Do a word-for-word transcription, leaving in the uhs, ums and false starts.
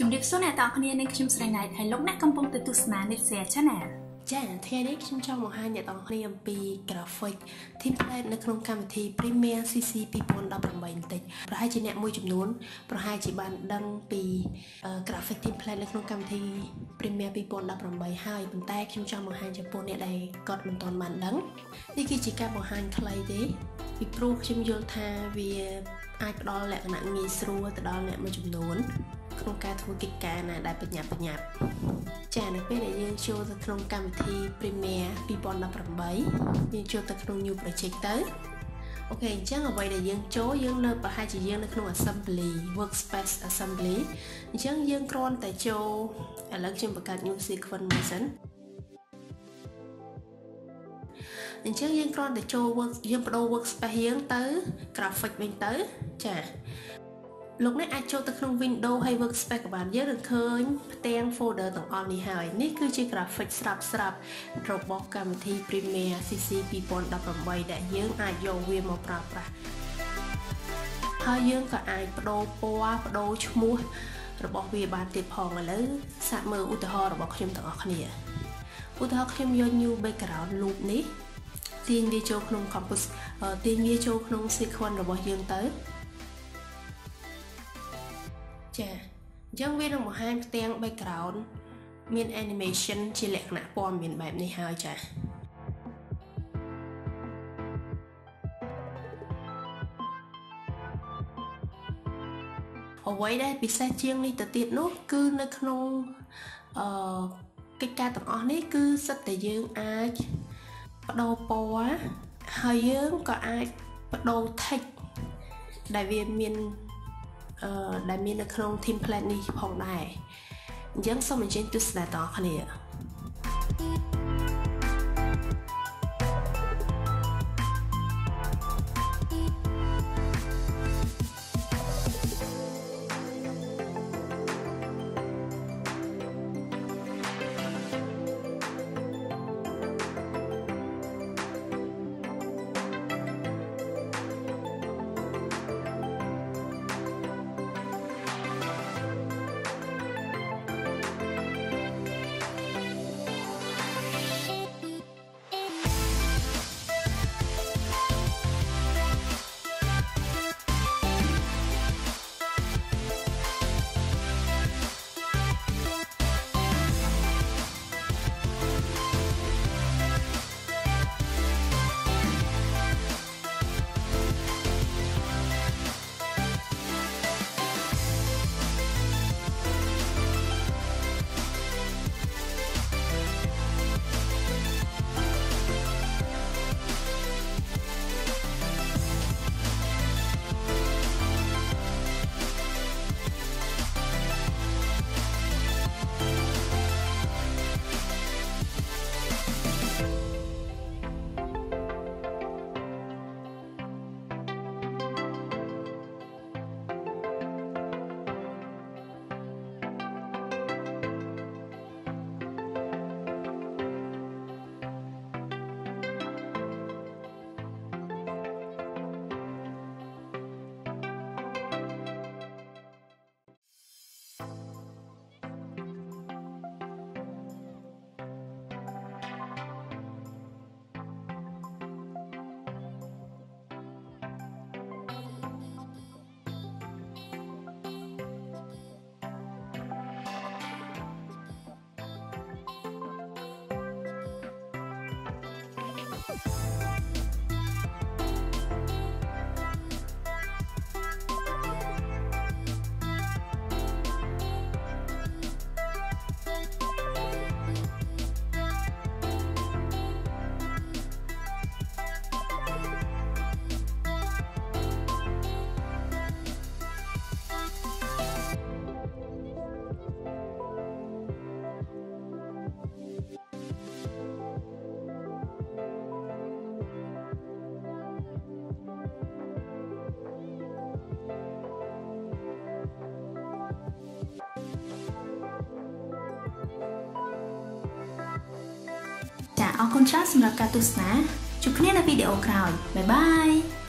ជំរាបសួរអ្នកទាំងអស់គ្នានាងខ្ញុំស្រីណៃហើយលោកអ្នកកំពុងទៅទស្សនា Nitsia Channel ចា៎ថ្ងៃនេះខ្ញុំចង់បង្ហាញអ្នកទាំងអស់គ្នាអំពី graphic template នៅក្នុងកម្មវិធី Premiere ซี ซี two thousand eighteen បន្តិចប្រហែលជាអ្នកមួយចំនួនប្រហែលជាបានដឹងពី graphic template នៅក្នុងកម្មវិធី Premiere two thousand eighteen ហើយប៉ុន្តែខ្ញុំចង់បង្ហាញចំពោះអ្នកដែលគាត់មិនទាន់បានដឹងនេះគឺជាការបង្ហាញខ្លីទេពីព្រោះខ្ញុំយល់ថាវាអាចផ្ដល់លក្ខណៈងាយស្រួលទៅដល់អ្នកមួយចំនួនក្នុងការធ្វើកិច្ចការណាដែលបញ្ញាបញ្ញាប់ចានៅពេលដែលយើងចូលទៅក្នុងកម្មវិធី Premiere two thousand eighteen យើងចូលទៅក្នុង New Project ទៅអូខេអញ្ចឹងអ្វីដែលយើងចូលយើងនៅប្រហែលជាយើងនៅក្នុង Assembly Workspace Assembly អញ្ចឹងយើងគ្រាន់តែចូលឥឡូវខ្ញុំបង្កើត New Sequence មួយសិនអញ្ចឹងយើងគ្រាន់តែចូល work យើងបដូរ workspace យើងទៅ graphic វិញទៅចាលោកអ្នកអាចចូលទៅក្នុង Windows ហើយ Workspace ក៏បានយើងនឹងឃើញផ្ទាំង folder ទាំងអស់នេះហើយនេះគឺជា graphic ស្រាប់ស្រាប់របស់កម្មវិធី Premiere ซี ซี two thousand eighteen ដែលយើងអាចយកវាមកប្រើប្រាស់ហើយយើងក៏អាចបដូរពណ៌បដូរឈ្មោះរបស់វាបានទៀតផងឥឡូវសាកមើលឧទាហរណ៍របស់ខ្ញុំទាំងអស់គ្នាឧទាហរណ៍ខ្ញុំយក new background loop នេះទាញវាចូលក្នុង campus ទាញវាចូលក្នុង sequence របស់យើងទៅចាអញ្ចឹងវានឹងបង្ហាញផ្ទាំង background មាន animation ជាលក្ខណៈពណ៌មានបែបនេះហើយចាអ្វីដែលពិសេសជាងនេះទៅទៀតនោះគឺនៅក្នុងអឺកិច្ចការទាំងអស់នេះគឺសិតតែយើងអាចបដូរពណ៌ហើយយើងក៏អាចបដូរ text ដែលវាមានអឺដែលមាននៅក្នុង template នេះផងដែរអញ្ចឹងសូមអញ្ជើញទស្សនាតទាំងគ្នាអរគុណច្រើនសម្រាប់ការទស្សនាជួបគ្នានៅវីដេអូក្រោយបាយបាយ